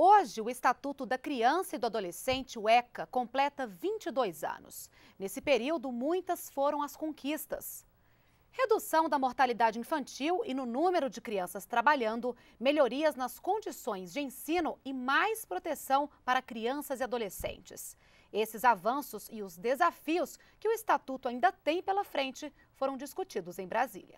Hoje, o Estatuto da Criança e do Adolescente, o ECA, completa 22 anos. Nesse período, muitas foram as conquistas. Redução da mortalidade infantil e no número de crianças trabalhando, melhorias nas condições de ensino e mais proteção para crianças e adolescentes. Esses avanços e os desafios que o Estatuto ainda tem pela frente foram discutidos em Brasília.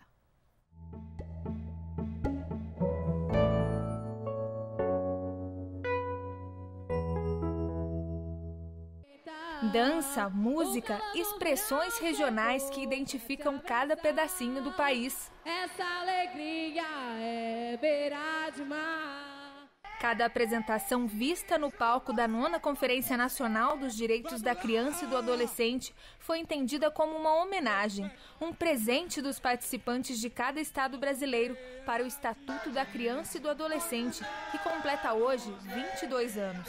Dança, música, expressões regionais que identificam cada pedacinho do país. Essa alegria é beira de mar. Cada apresentação vista no palco da 9ª Conferência Nacional dos Direitos da Criança e do Adolescente foi entendida como uma homenagem, um presente dos participantes de cada estado brasileiro para o Estatuto da Criança e do Adolescente, que completa hoje 22 anos.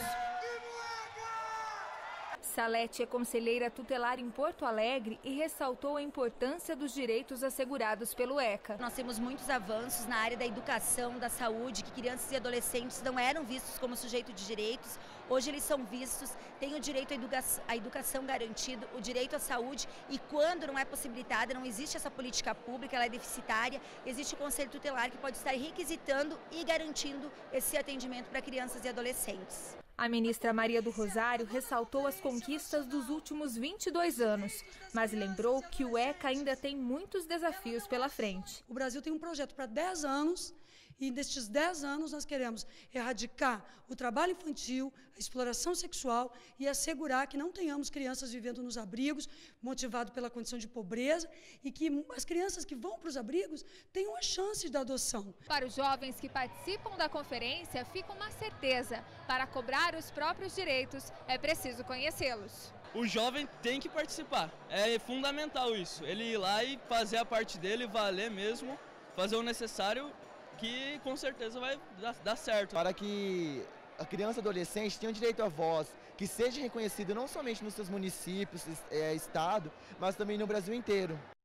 Salete é conselheira tutelar em Porto Alegre e ressaltou a importância dos direitos assegurados pelo ECA. Nós temos muitos avanços na área da educação, da saúde, que crianças e adolescentes não eram vistos como sujeito de direitos. Hoje eles são vistos, têm o direito à educação garantido, o direito à saúde, e quando não é possibilitada, não existe essa política pública, ela é deficitária, existe o Conselho Tutelar que pode estar requisitando e garantindo esse atendimento para crianças e adolescentes. A ministra Maria do Rosário ressaltou as conquistas dos últimos 22 anos, mas lembrou que o ECA ainda tem muitos desafios pela frente. O Brasil tem um projeto para 10 anos e nestes 10 anos nós queremos erradicar o trabalho infantil, a exploração sexual e assegurar que não tenhamos crianças vivendo nos abrigos, motivado pela condição de pobreza, e que as crianças que vão para os abrigos tenham a chance da adoção. Para os jovens que participam da conferência, fica uma certeza: para cobrar os próprios direitos, é preciso conhecê-los. O jovem tem que participar, é fundamental isso, ele ir lá e fazer a parte dele, valer mesmo, fazer o necessário, que com certeza vai dar certo. Para que a criança e adolescente tenha direito à voz, que seja reconhecida não somente nos seus municípios, estado, mas também no Brasil inteiro.